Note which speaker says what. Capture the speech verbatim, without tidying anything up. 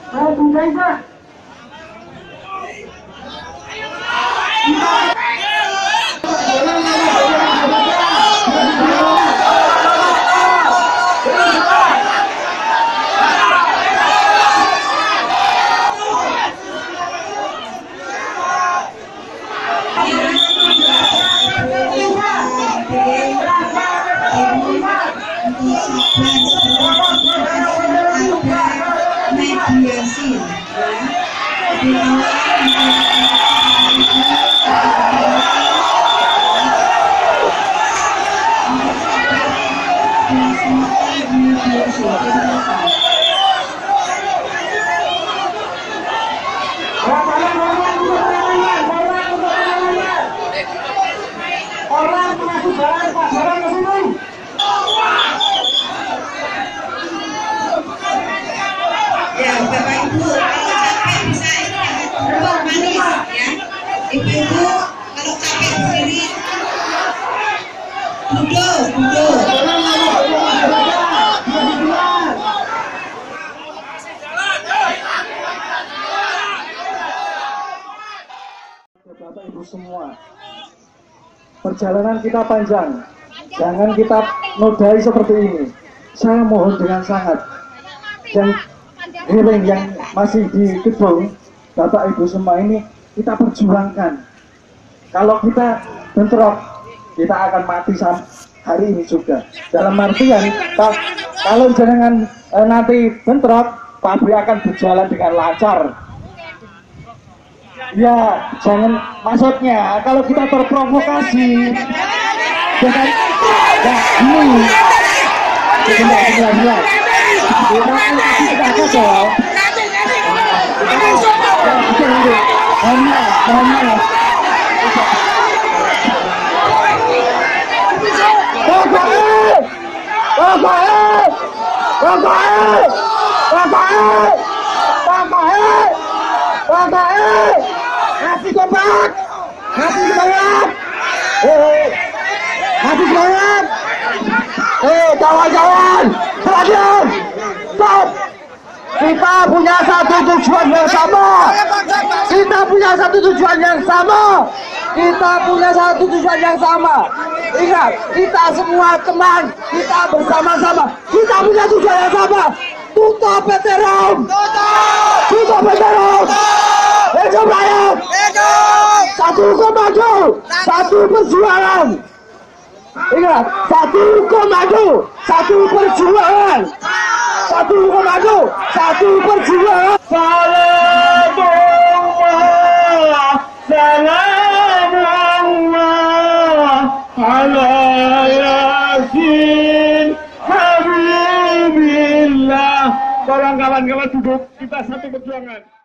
Speaker 1: mediasi
Speaker 2: orang mengaku barang, Pak, barang ke sini.
Speaker 1: Ya, Bapak Ibu, kalau capek bisa ini duduk manis ya. Ibu-ibu kalau capek berdiri, duduk, duduk.
Speaker 2: Bapak Ibu semua, perjalanan kita panjang, jangan kita nodai seperti ini. Saya mohon dengan sangat, dan healing yang masih di gedung, Bapak Ibu semua ini kita perjuangkan. Kalau kita bentrok, kita akan mati hari ini juga. Dalam artian, Pak, kalau jangan eh, nanti bentrok, pabrik akan berjalan dengan lancar. Ya, jangan, maksudnya kalau kita terprovokasi dengan ya ini sebentar sebentar sebentar kita kan kasih kita kacau hati kompak, hati semangat, eh, hati semangat, eh, kawan-kawan, sekalian, stop. Kita punya satu tujuan yang sama, kita punya satu tujuan yang sama, kita punya satu tujuan yang sama. Ingat, kita semua teman, kita bersama-sama, kita punya tujuan yang sama. Tutup P T Rom, tutup P T Rom. Hidup rakyat, satu komando, satu perjuangan. Ingat, satu komando, satu perjuangan. Satu komando, satu perjuangan. Salamullah, salamullah ala Yasin Habibillah. Tolong kawan-kawan duduk, kita satu perjuangan.